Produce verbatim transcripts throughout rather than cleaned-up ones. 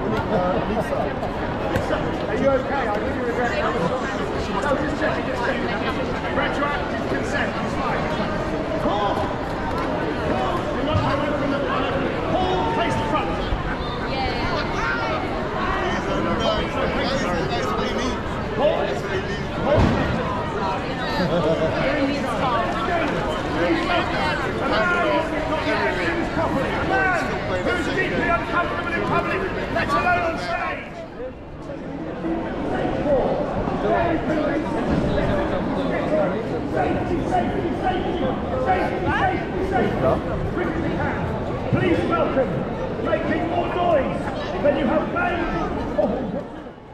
Are you okay? I really regret it. No, just checking, just checking. Retroactive consent, it's fine. Paul! Paul! You want to open the Paul, face the front. Yeah. That's what he needs. Paul? That's what he needs. A man who's deeply uncomfortable in public, let alone on stage. Safety, safety, safety, safety, safety, safety. Quickly, hand. Please welcome, making more noise than you have made. Oh.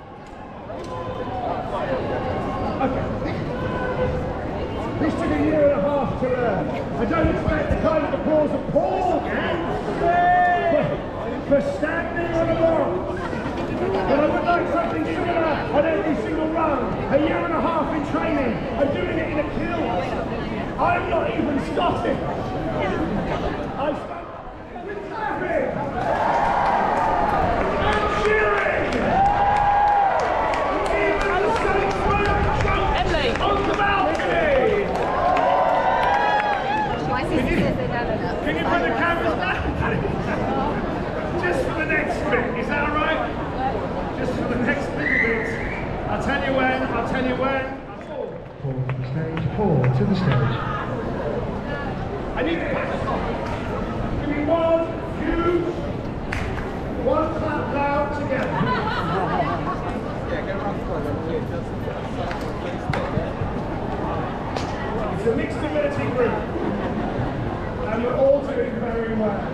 Okay. This took a year and a half to learn. I don't expect the kind of applause of Paul for, for standing on a bar. But I would like something similar on every single run. A year and a half in training. I'm doing it in a kill. I'm not even stopping. I stop with clapping and cheering. Even the Saints were drunk on the balcony. Can you put the cameras down? Just for the next bit, is that alright? Just for the next little bit. I'll tell you when, I'll tell you when. Paul to the stage, Paul to the stage. I need to pass off. Give me one, two, one clap loud together. It's a mixed ability group. And we're all doing very well.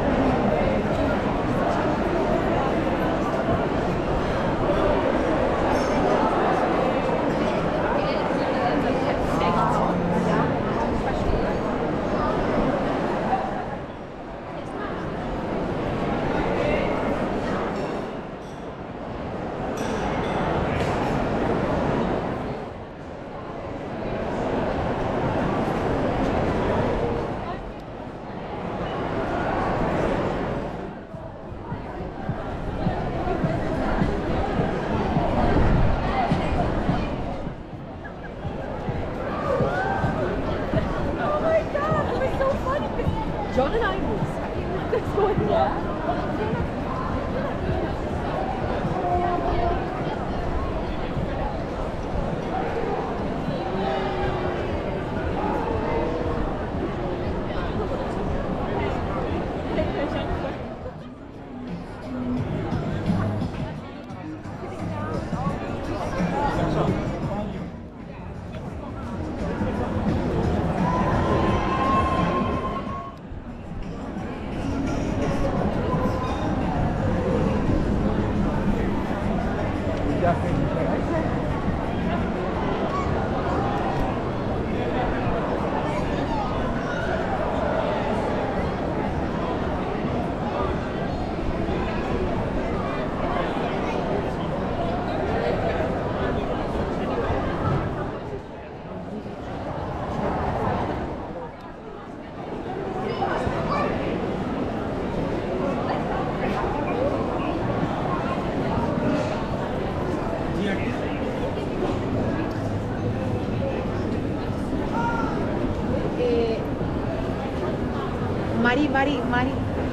John and I was this going there. Mari, Mari, Mari.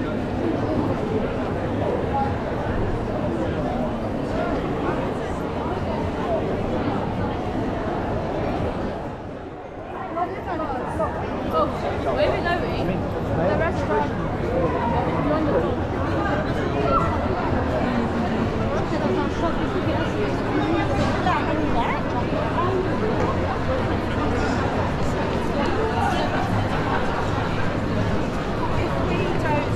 Oh, where are we going? The restaurant. If we don't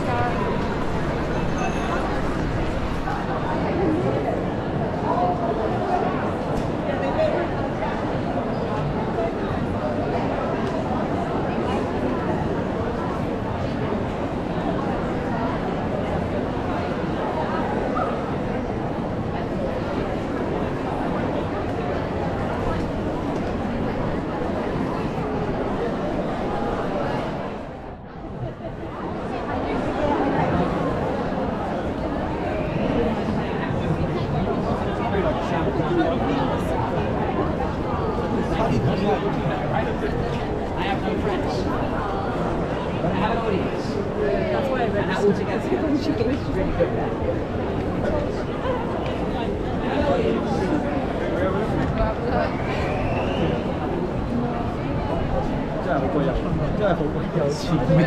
I have no friends. But I have an audience. That's why I read that all together. She goes really good there. An audience. 真係好過癮，真係好有錢嘅。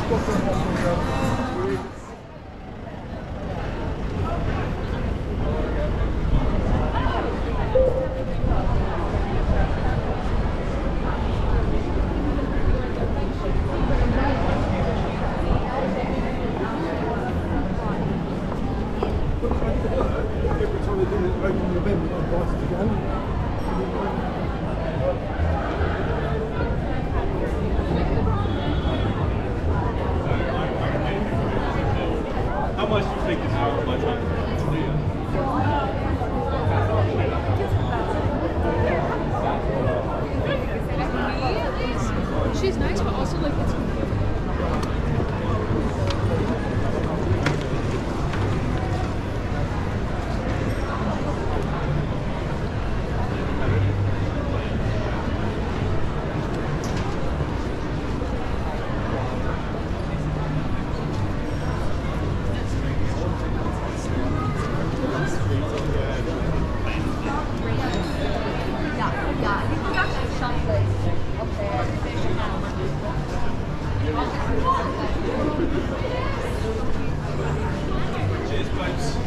How much do you think is worth my time? She's nice, but also like it's. Cheers, babes.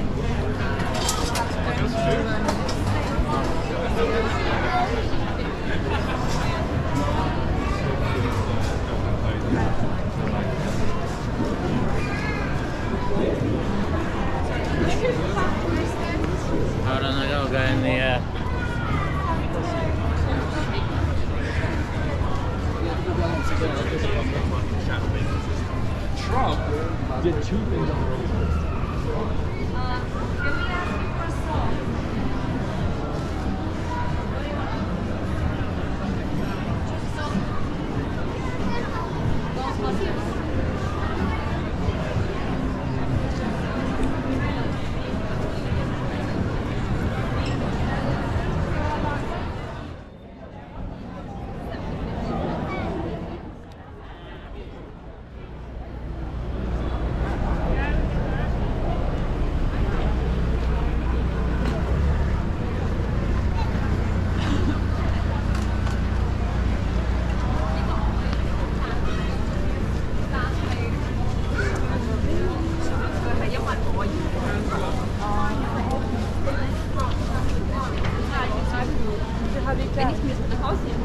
Hold on, I gotta go in the uh Trump did two things on the road. Wenn ich mir das nach Hause nehme.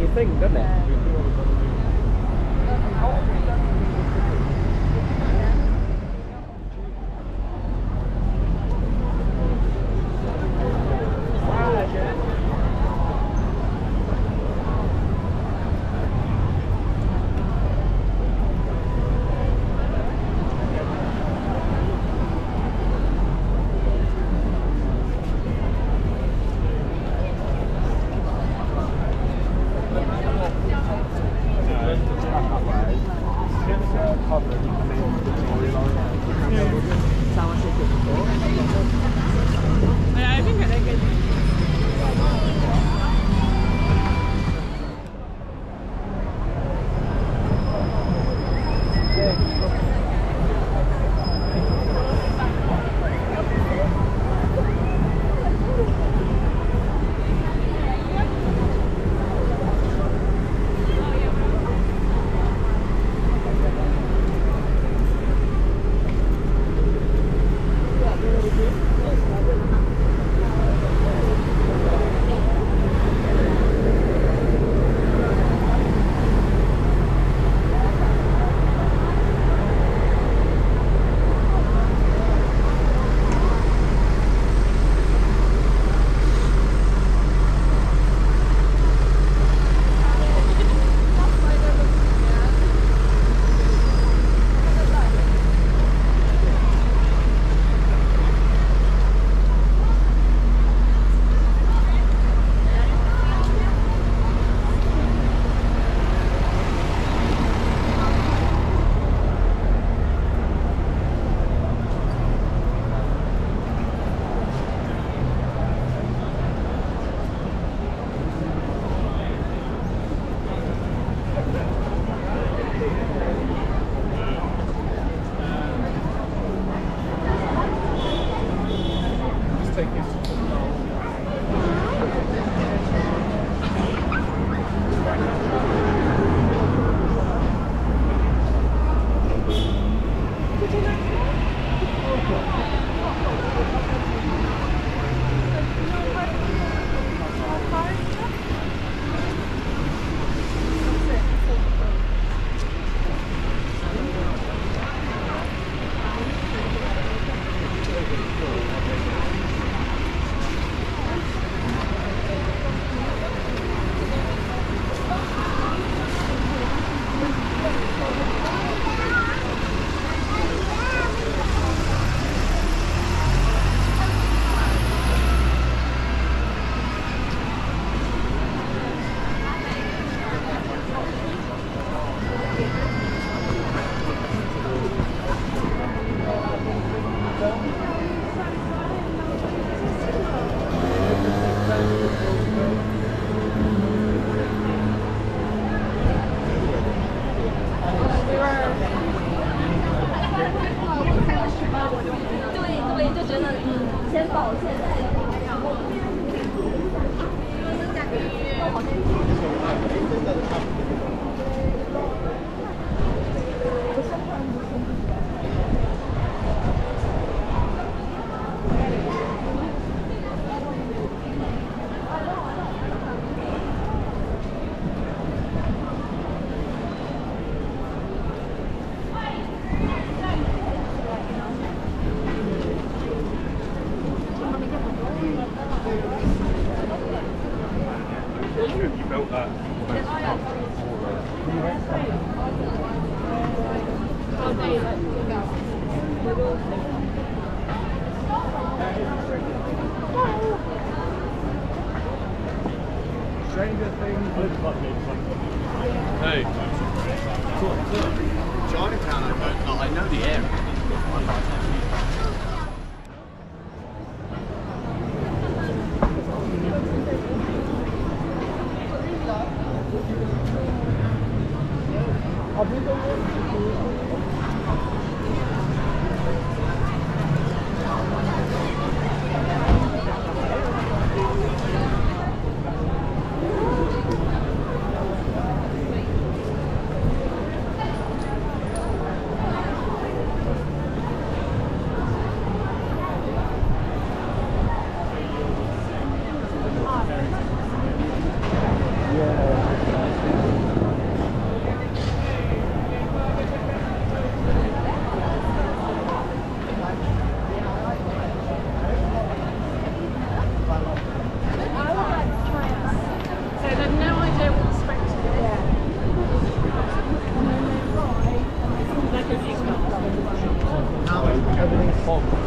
thing, doesn't it? Yeah, I think I like it. You built that. Stranger Things. Hey. Chinatown, I don't know. I know the area. Yeah.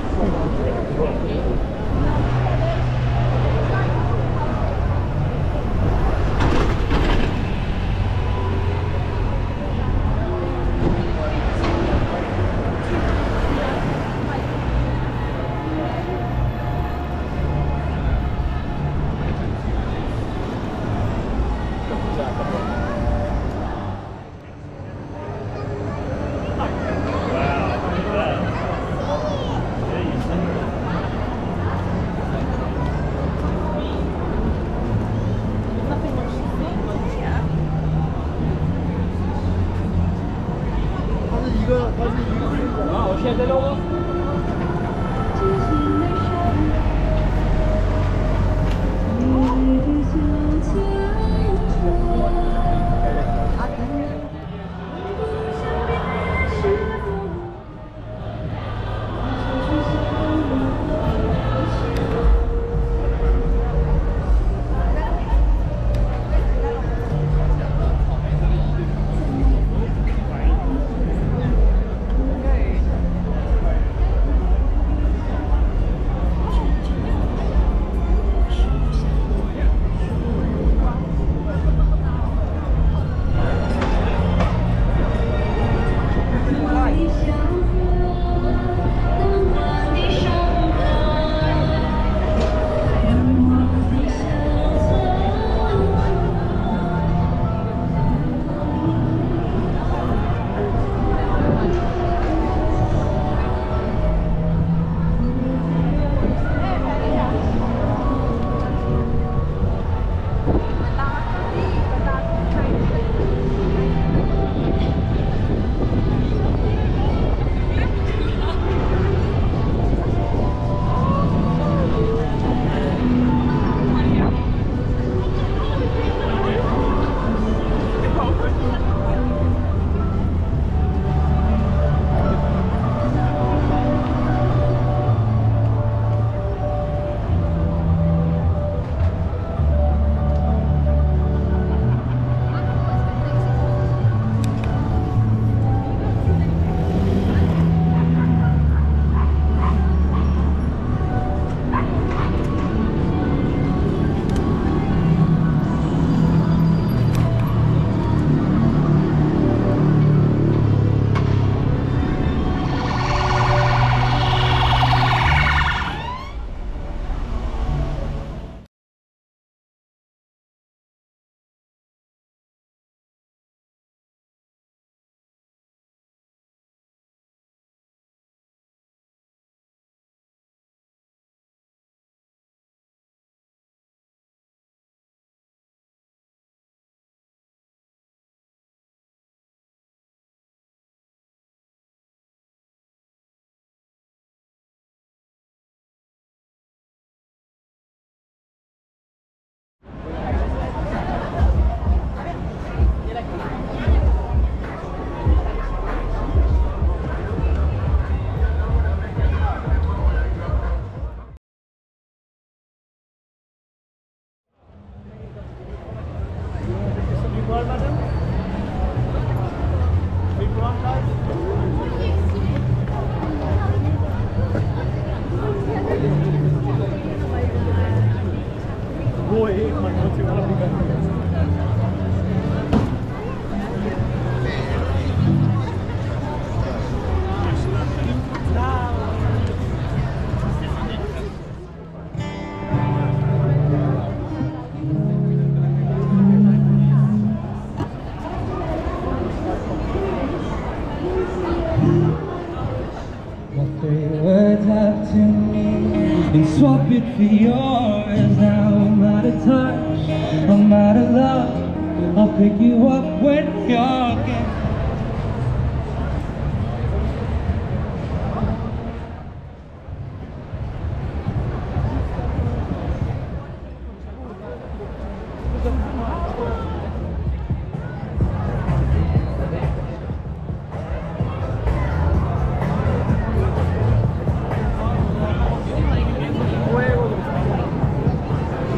and swap it for yours. Now I'm out of touch, I'm out of love. I'll pick you up when you're gone.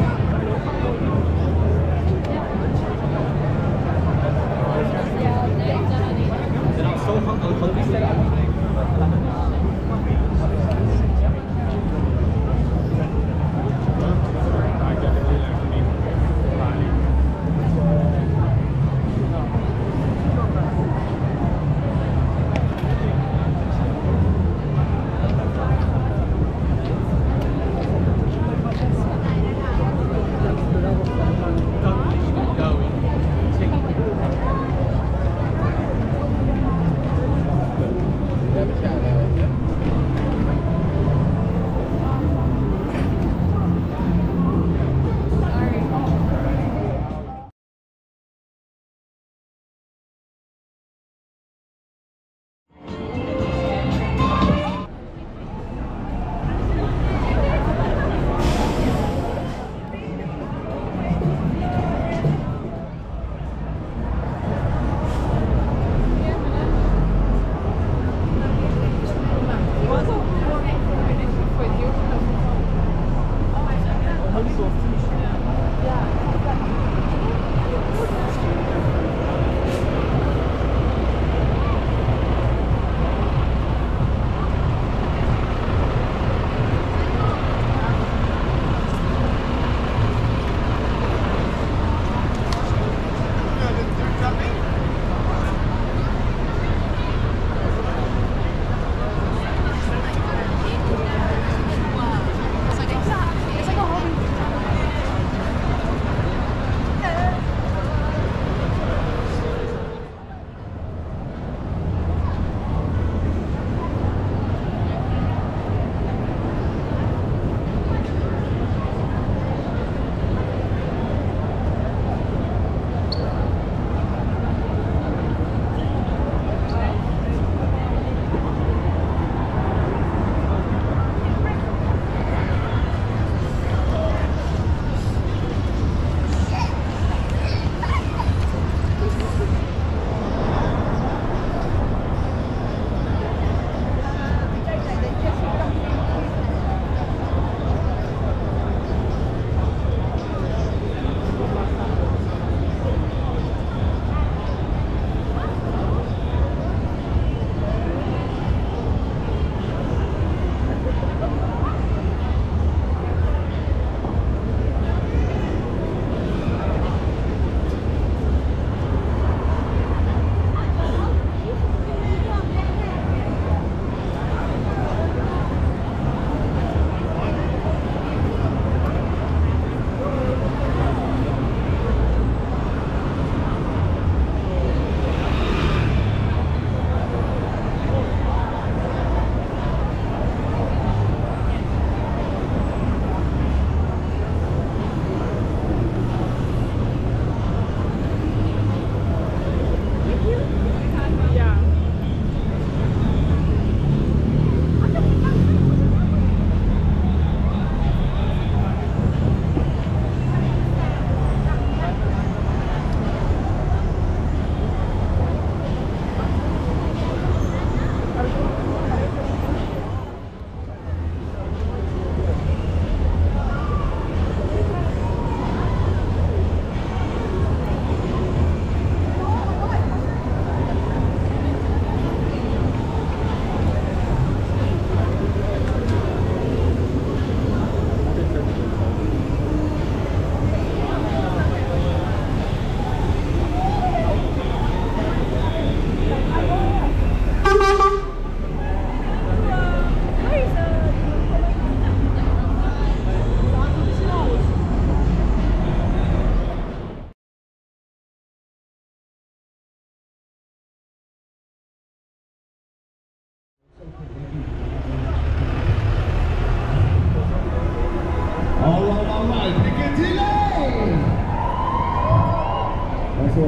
Yeah.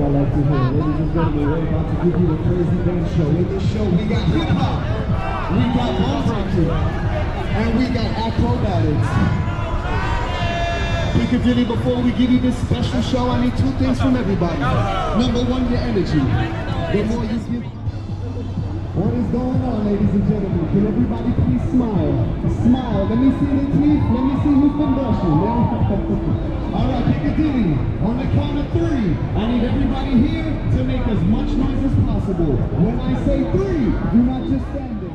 I like to hear. Ladies and gentlemen, we're about to give you a crazy dance show. In this show, we got hip hop, we got ball breaking, and we got acrobatics. Piccadilly, before we give you this special show, I need two things from everybody. Number one, your energy. The more you give. What is going on, ladies and gentlemen? Can everybody please smile? Smile. Let me see the teeth. Let me see who's been brushing. All right, Piccadilly. On the count of three, I need everybody here to make as much noise as possible. When I say three, do not just stand there.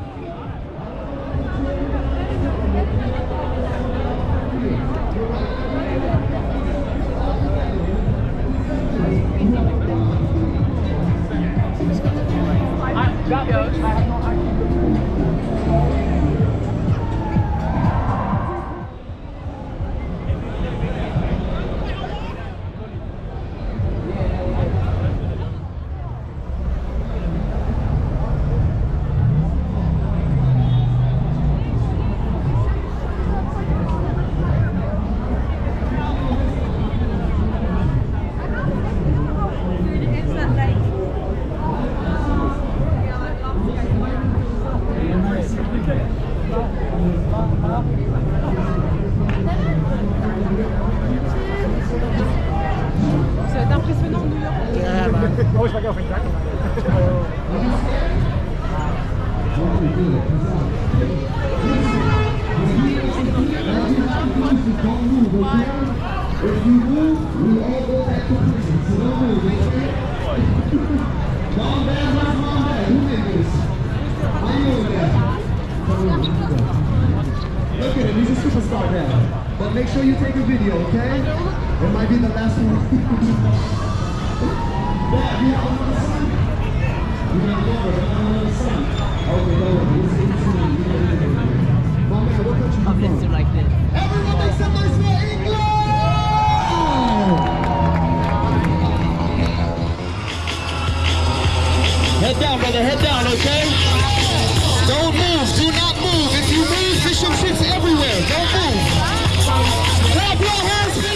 Ça va être impressionnant en New York. Yeah, man. Oh, je regarde, c'est exact. If you move, we all go back to prison. So don't move, okay? Mom, Dad, where's Mom, Dad? Who did this? I know that. Look at him, he's a superstar now. But make sure you take a video, okay? It might be the last one. Dad, you have another son? You got another, you got another son. Okay, no, he's eighteen. My man, what country you from? Puppets are like this. Everyone make some noise for England! Head down, brother, head down, okay? Don't move, do not move. If you move, fish and chips everywhere. Don't move. Clap your hands.